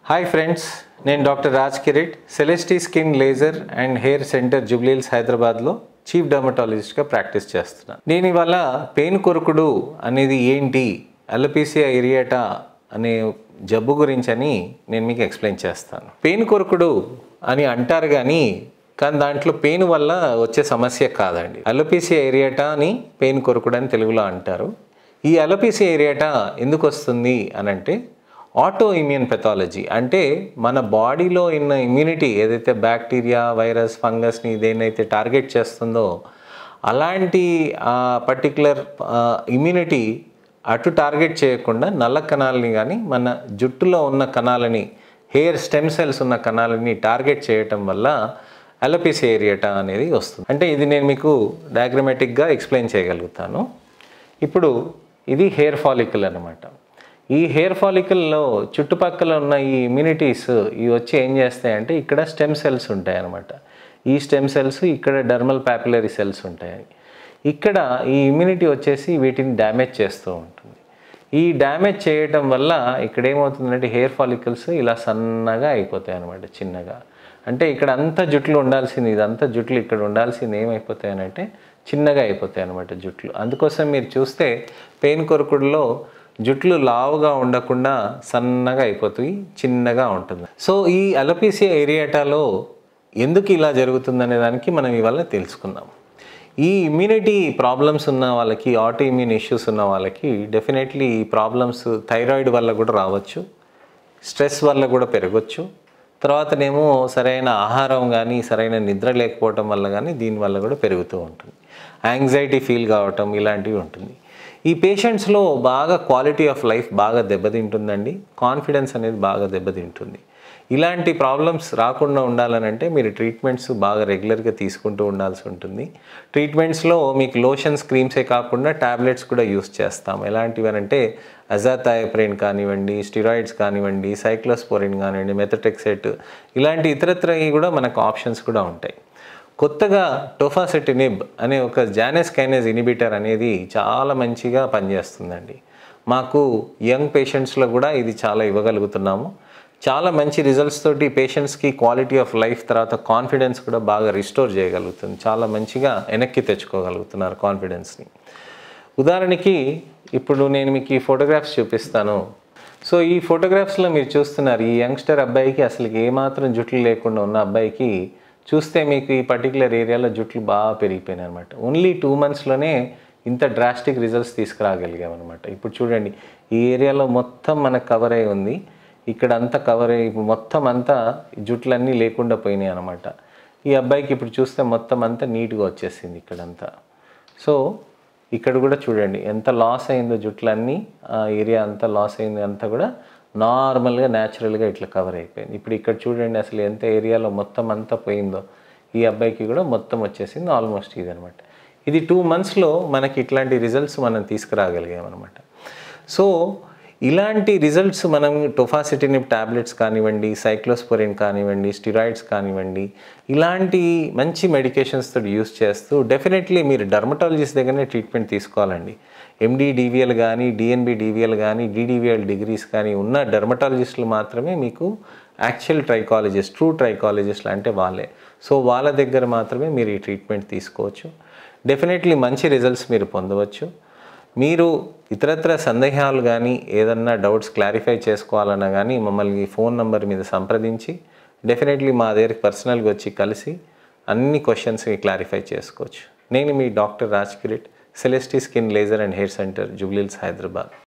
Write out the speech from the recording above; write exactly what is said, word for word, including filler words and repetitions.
Hi friends, నేను doctor Raj Kirit సెలెస్టీ skin laser and hair centre Jubilee Hills హైదరాబాద్లో chief డర్మటాలజిస్ట్గా practice చేస్తున్నాను. నేను ఇవాళ పెయిన్ కొరుకుడు అనేది ఏంటి, అలోపేసియా ఏరియాటా అనే జబ్బు గురించి అని నేను మీకు ఎక్స్ప్లెయిన్ చేస్తాను. పెయిన్ కొరుకుడు అని అంటారు కానీ కానీ దాంట్లో పెయిన్ వల్ల వచ్చే సమస్య కాదండి. అలోపేసియా ఏరియాటా అని పెయిన్ కొరుకుడు అని తెలుగులో అంటారు. ఈ అలోపేసియా ఏరియాటా ఎందుకు వస్తుంది అని అంటే ఆటో ఇమ్యూన్ పెథాలజీ, అంటే మన బాడీలో ఉన్న ఇమ్యూనిటీ ఏదైతే బ్యాక్టీరియా, వైరస్, ఫంగస్ని దేన్నైతే టార్గెట్ చేస్తుందో అలాంటి పర్టికులర్ ఇమ్యూనిటీ అటు టార్గెట్ చేయకుండా నల్ల కణాలని కానీ మన జుట్టులో ఉన్న కణాలని, హెయిర్ స్టెమ్ సెల్స్ ఉన్న కణాలని టార్గెట్ చేయటం వల్ల అలోపేసియా ఏరియాటా అనేది వస్తుంది. అంటే ఇది నేను మీకు డయాగ్రమాటిక్గా ఎక్స్ప్లెయిన్ చేయగలుగుతాను. ఇప్పుడు ఇది హెయిర్ ఫాలికల్ అన్నమాట. ఈ హెయిర్ ఫాలికల్లో చుట్టుపక్కల ఉన్న ఈ ఇమ్యూనిటీస్ ఇవి వచ్చి ఏం చేస్తాయంటే ఇక్కడ స్టెమ్ సెల్స్ ఉంటాయి అన్నమాట. ఈ స్టెమ్ సెల్స్ ఇక్కడ డర్మల్ పాపులరీ సెల్స్ ఉంటాయి. ఇక్కడ ఈ ఇమ్యూనిటీ వచ్చేసి వీటిని డ్యామేజ్ చేస్తూ ఉంటుంది. ఈ డ్యామేజ్ చేయటం వల్ల ఇక్కడ ఏమవుతుందంటే హెయిర్ ఫాలికల్స్ ఇలా సన్నగా అయిపోతాయి అన్నమాట, చిన్నగా. అంటే ఇక్కడ అంతా జుట్లు ఉండాల్సింది, ఇదంతా జుట్లు ఇక్కడ ఉండాల్సింది ఏమైపోతాయి అంటే చిన్నగా అయిపోతాయి అన్నమాట జుట్లు. అందుకోసం మీరు చూస్తే పెయిన్ కొరుకుడులో జుట్లు లావుగా ఉండకుండా సన్నగా అయిపోతాయి, చిన్నగా ఉంటుంది. సో ఈ అలోపేసియా ఏరియాటాలో ఎందుకు ఇలా జరుగుతుందనే దానికి మనం ఇవాళ తెలుసుకుందాం. ఈ ఇమ్యూనిటీ ప్రాబ్లమ్స్ ఉన్న వాళ్ళకి, ఆటో ఇమ్యూన్ ఇష్యూస్ ఉన్న వాళ్ళకి డెఫినెట్లీ ఈ ప్రాబ్లమ్స్ థైరాయిడ్ వల్ల కూడా రావచ్చు, స్ట్రెస్ వల్ల కూడా పెరగచ్చు, తర్వాతనేమో సరైన ఆహారం కానీ సరైన నిద్ర లేకపోవటం వల్ల కానీ దీనివల్ల కూడా పెరుగుతూ ఉంటుంది. యాంగ్జైటీ ఫీల్ కావటం ఇలాంటివి ఉంటుంది. ఈ పేషెంట్స్లో బాగా క్వాలిటీ ఆఫ్ లైఫ్ బాగా దెబ్బతింటుందండి, కాన్ఫిడెన్స్ అనేది బాగా దెబ్బతింటుంది. ఇలాంటి ప్రాబ్లమ్స్ రాకుండా ఉండాలనంటే మీరు ట్రీట్మెంట్స్ బాగా రెగ్యులర్గా తీసుకుంటూ ఉండాల్సి ఉంటుంది. ట్రీట్మెంట్స్లో మీకు లోషన్స్, క్రీమ్సే కాకుండా ట్యాబ్లెట్స్ కూడా యూస్ చేస్తాం. ఎలాంటివి అంటే అజాథాయోప్రిన్ కానివ్వండి, స్టిరాయిడ్స్ కానివ్వండి, సైక్లోస్పోరిన్ కానివ్వండి, మెథోట్రెక్సేట్, ఇలాంటి ఇతరత్రవి కూడా మనకు ఆప్షన్స్ కూడా ఉంటాయి. కొత్తగా టోఫాసెటినిబ్ అనే ఒక జానస్ కైనేజ్ ఇనిబిటర్ అనేది చాలా మంచిగా పనిచేస్తుందండి. మాకు యంగ్ పేషెంట్స్లో కూడా ఇది చాలా ఇవ్వగలుగుతున్నాము. చాలా మంచి రిజల్ట్స్ తోటి పేషెంట్స్కి క్వాలిటీ ఆఫ్ లైఫ్, తర్వాత కాన్ఫిడెన్స్ కూడా బాగా రిస్టోర్ చేయగలుగుతుంది. చాలా మంచిగా వెనక్కి తెచ్చుకోగలుగుతున్నారు కాన్ఫిడెన్స్ని. ఉదాహరణకి ఇప్పుడు నేను మీకు ఈ ఫోటోగ్రాఫ్స్ చూపిస్తాను. సో ఈ ఫోటోగ్రాఫ్స్లో మీరు చూస్తున్నారు ఈ యంగ్స్టర్ అబ్బాయికి అసలు ఏమాత్రం జుట్లు లేకుండా ఉన్న అబ్బాయికి చూస్తే మీకు ఈ పర్టికులర్ ఏరియాలో జుట్లు బాగా పెరిగిపోయినాయి అనమాట. ఓన్లీ టూ మంత్స్లోనే ఇంత డ్రాస్టిక్ రిజల్ట్స్ తీసుకురాగలిగామన్నమాట. ఇప్పుడు చూడండి ఈ ఏరియాలో మొత్తం మనకు కవర్ అయి ఉంది, ఇక్కడ అంతా కవర్ అయ్యి ఇప్పుడు మొత్తం అంతా జుట్లన్నీ లేకుండా పోయినాయి అనమాట. ఈ అబ్బాయికి ఇప్పుడు చూస్తే మొత్తం అంతా నీట్గా వచ్చేసింది ఇక్కడంతా. సో ఇక్కడ కూడా చూడండి ఎంత లాస్ అయిందో జుట్లన్నీ, ఆ ఏరియా అంతా లాస్ అయింది, అంతా కూడా నార్మల్గా న్యాచురల్గా ఇట్లా కవర్ అయిపోయింది. ఇప్పుడు ఇక్కడ చూడండి అసలు ఎంత ఏరియాలో మొత్తం అంతా పోయిందో. ఈ అబ్బాయికి కూడా మొత్తం వచ్చేసింది ఆల్మోస్ట్ ఇది అనమాట. ఇది టూ మంత్స్లో మనకి ఇట్లాంటి రిజల్ట్స్ మనం తీసుకురాగలిగామన్నమాట. సో ఇలాంటి రిజల్ట్స్ మనం టోఫాసెటినిబ్ ట్యాబ్లెట్స్ కానివ్వండి, సైక్లోస్పోరిన్ కానివ్వండి, స్టిరాయిడ్స్ కానివ్వండి, ఇలాంటి మంచి మెడికేషన్స్తో యూస్ చేస్తూ డెఫినెట్లీ మీరు డర్మటాలజిస్ట్ దగ్గరనే ట్రీట్మెంట్ తీసుకోవాలండి. ఎండి డివిఎల్ కానీ, డిఎన్బి డివిఎల్ కానీ, డిడివిఎల్ డిగ్రీస్ కానీ ఉన్న డర్మటాలజిస్టులు మాత్రమే మీకు యాక్చువల్ ట్రైకాలజిస్ట్, ట్రూ ట్రైకాలజిస్ట్లు అంటే వాళ్ళే. సో వాళ్ళ దగ్గర మాత్రమే మీరు ఈ ట్రీట్మెంట్ తీసుకోవచ్చు. డెఫినెట్లీ మంచి రిజల్ట్స్ మీరు పొందవచ్చు. మీరు ఇతరత్ర సందేహాలు కానీ ఏదన్నా డౌట్స్ క్లారిఫై చేసుకోవాలన్నా కానీ మమ్మల్ని ఫోన్ నెంబర్ మీద సంప్రదించి డెఫినెట్లీ మా దగ్గరికి పర్సనల్గా వచ్చి కలిసి అన్ని క్వశ్చన్స్ని క్లారిఫై చేసుకోవచ్చు. నేను మీ doctor Raj Kirit, సెలెస్టీ skin laser and hair centre Jubilee Hills Hyderabad.